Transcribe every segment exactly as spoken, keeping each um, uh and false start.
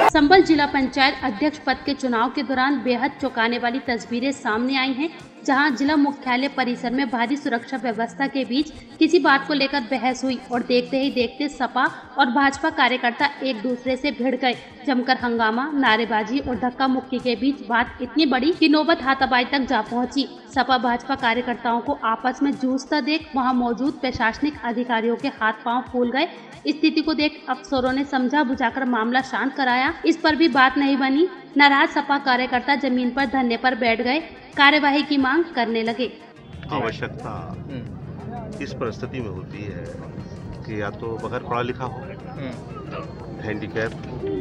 संबल जिला पंचायत अध्यक्ष पद के चुनाव के दौरान बेहद चौंकाने वाली तस्वीरें सामने आई हैं, जहां जिला मुख्यालय परिसर में भारी सुरक्षा व्यवस्था के बीच किसी बात को लेकर बहस हुई और देखते ही देखते सपा और भाजपा कार्यकर्ता एक दूसरे से भिड़ गए। जमकर हंगामा, नारेबाजी और धक्का मुक्की के बीच बात इतनी बड़ी कि नौबत हाथापाई तक जा पहुंची। सपा भाजपा कार्यकर्ताओं को आपस में जूझता देख वहां मौजूद प्रशासनिक अधिकारियों के हाथ पांव फूल गए। स्थिति को देख अफसरों ने समझा बुझाकर मामला शांत कराया। इस पर भी बात नहीं बनी। नाराज सपा कार्यकर्ता जमीन पर धरने पर बैठ गए, कार्यवाही की मांग करने लगे। आवश्यकता इस परिस्थिति में होती है कि या तो बगैर पढ़ा लिखा हो, हैंडीकैप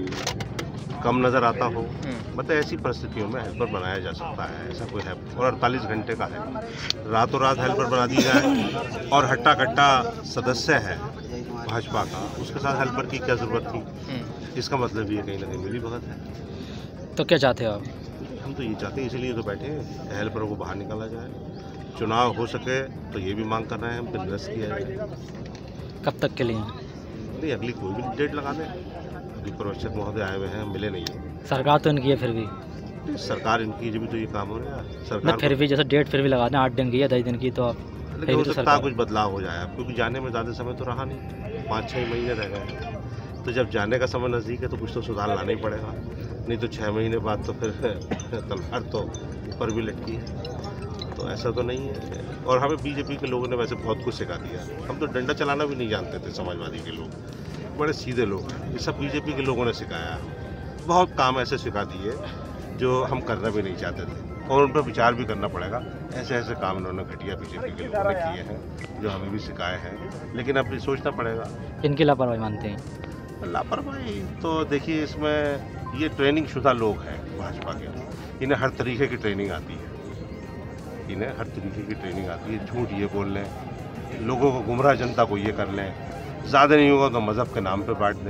कम नजर आता हो, मतलब ऐसी परिस्थितियों में हेल्पर बनाया जा सकता है। ऐसा कोई है और अड़तालीस घंटे का है, रातों रात हेल्पर बना दी जाए और हट्टा कट्टा सदस्य है भाजपा का, उसके साथ हेल्पर की क्या जरूरत थी? इसका मतलब ये कहीं ना कहीं मिली भगत है। तो क्या चाहते हो आप? हम तो ये चाहते हैं, इसीलिए तो बैठे हैं, हेल्परों को बाहर निकाला जाए, चुनाव हो सके तो ये भी मांग कर रहे हैं हम, निरस्त किया जाए। कब तक के लिए? नहीं, अगली कोई भी डेट लगा दें। अभी पर्यवेक्षक महोदय आए हुए हैं, मिले नहीं है। सरकार तो इनकी है, फिर भी सरकार इनकी जब भी तो ये काम हो रहा है सरकार फिर भी जैसे डेट फिर भी लगा दें, आठ दिन की या दस दिन की, तो आप लेकिन हो सकता है कुछ बदलाव हो जाए, क्योंकि जाने में ज़्यादा समय तो रहा नहीं, पाँच छः महीने रह गए। तो जब जाने का समय नज़दीक है तो कुछ तो सुधार लाना ही पड़ेगा, नहीं तो छः महीने बाद तो फिर तलवार तो ऊपर भी लटकी है। तो ऐसा तो नहीं है। और हमें बीजेपी के लोगों ने वैसे बहुत कुछ सिखा दिया। हम तो डंडा चलाना भी नहीं जानते थे, समाजवादी के लोग बड़े सीधे लोग, ये सब बीजेपी के लोगों ने सिखाया। बहुत काम ऐसे सिखा दिए जो हम करना भी नहीं चाहते थे, और उन पर विचार भी करना पड़ेगा। ऐसे ऐसे काम इन्होंने घटिया बीजेपी के लोगों ने किए हैं जो हमें भी सिखाए हैं, लेकिन अब भी सोचना पड़ेगा। इनकी लापरवाही मानते हैं? लापरवाही तो देखिए, इसमें ये ट्रेनिंग शुदा लोग हैं भाजपा के, इन्हें हर तरीके की ट्रेनिंग आती है, इन्हें हर तरीके की ट्रेनिंग आती है। झूठ ये बोल लें, लोगों को गुमराह जनता को ये कर लें, ज़्यादा नहीं होगा तो मज़हब के नाम पे बांट दें।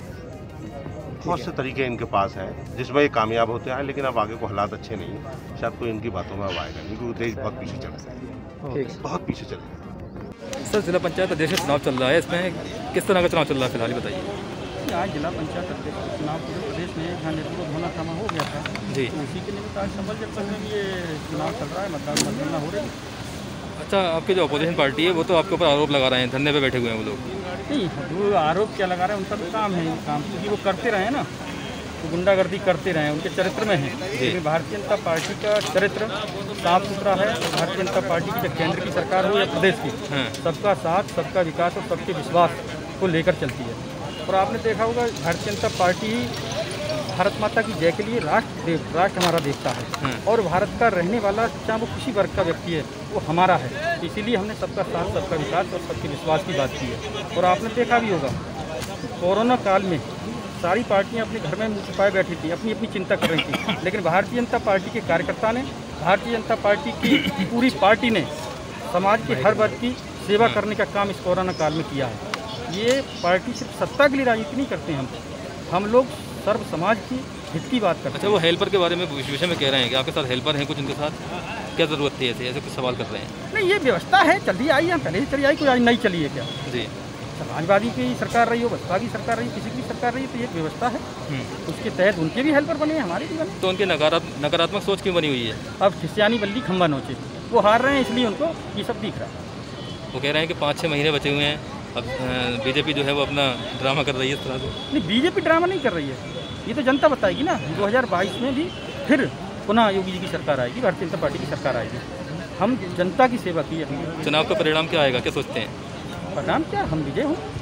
बहुत से तरीके इनके पास हैं जिसमें ये कामयाब होते हैं, लेकिन अब आगे को हालात अच्छे नहीं हैं, शायद कोई इनकी बातों में अब आएगा नहीं, क्योंकि देश बहुत पीछे चल रहा है, बहुत पीछे चल रहा है। सर, जिला पंचायत अध्यक्ष चुनाव चल रहा है, इसमें किस तरह का चुनाव चल रहा है फिलहाल बताइए? आज जिला पंचायत अध्यक्ष चुनाव पूरे प्रदेश में यहाँ निर्विरोध होना थामा हो गया था जी, तो उसी के निमित्त आज संबल जनपद में भी ये चुनाव चल रहा है, मतदान मतगणना हो रही है। अच्छा, आपकी जो अपोजिशन पार्टी है वो तो आपके ऊपर आरोप लगा रहे हैं, धरने पे बैठे हुए हैं वो लोग। नहीं, वो आरोप क्या लगा रहे हैं, उनका तो काम है काम, क्योंकि वो करते रहे ना, तो गुंडागर्दी करते रहे, उनके चरित्र में है। लेकिन भारतीय जनता पार्टी का चरित्र साफ सुथरा है। भारतीय जनता पार्टी की, जब केंद्र की सरकार हो या प्रदेश की, सबका साथ, सबका विकास और सबके विश्वास को लेकर चलती है। और आपने देखा होगा, भारतीय जनता पार्टी ही भारत माता की जय के लिए राष्ट्र देव राष्ट्र हमारा देवता है, और भारत का रहने वाला चाहे वो किसी वर्ग का व्यक्ति है वो हमारा है। इसीलिए हमने सबका साथ, सबका विकास और सबके विश्वास की बात की है। और आपने देखा भी होगा, कोरोना काल में सारी पार्टियां अपने घर में मुँह छुपाए बैठी थी, अपनी अपनी चिंता कर रही थी, लेकिन भारतीय जनता पार्टी के कार्यकर्ता ने, भारतीय जनता पार्टी की पूरी पार्टी ने समाज के हर वर्ग की सेवा करने का काम इस कोरोना काल में किया है। ये पार्टी सिर्फ सत्ता के लिए राजनीति नहीं करते हैं, हम हम लोग सर्व समाज की हित की बात करते हैं। अच्छा, वो हेल्पर के बारे में विषय में कह रहे हैं कि आपके साथ हेल्पर हैं कुछ, उनके साथ क्या ज़रूरत थी, ऐसे ऐसे कुछ सवाल कर रहे हैं? नहीं, ये व्यवस्था है, चली आई है, पहले ही चली आई, कोई आज नहीं चली है क्या? जी, समाजवादी की सरकार रही हो, बसपा की सरकार रही, किसी की सरकार रही, तो ये व्यवस्था है, उसके तहत उनके भी हेल्पर बने, हमारे भी बने। तो उनकी नकारात्मक नकारात्मक सोच क्यों बनी हुई है? अब खिसियानी बल्ली खम्बा नोचे, वो हार रहे हैं, इसलिए उनको ये सब दिख रहा है। वो कह रहे हैं कि पाँच छः महीने बचे हुए हैं, अब बीजेपी जो है वो अपना ड्रामा कर रही है इस तरह से। नहीं, बीजेपी ड्रामा नहीं कर रही है, ये तो जनता बताएगी ना। दो हज़ार बाईस में भी फिर पुनः योगी जी की सरकार आएगी, भारतीय जनता पार्टी की सरकार आएगी। हम जनता की सेवा की है। चुनाव का परिणाम क्या आएगा, क्या सोचते हैं? परिणाम क्या, हम विजय हों।